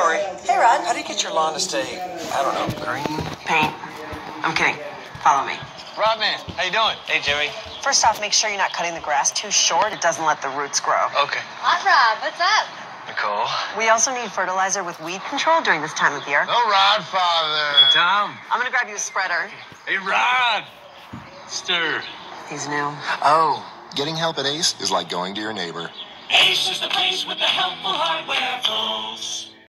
Sorry. Hey, Rod. How do you get your lawn to stay, I don't know, green? Paint. I'm kidding. Follow me. Rodman, how you doing? Hey, Jimmy. First off, make sure you're not cutting the grass too short. It doesn't let the roots grow. Okay. Hot Rod, what's up? Nicole. We also need fertilizer with weed control during this time of year. No Rod, Father. Tom. I'm gonna grab you a spreader. Hey, Rod. Stir. He's new. Oh. Getting help at Ace is like going to your neighbor. Ace is the place with the helpful hardware, folks.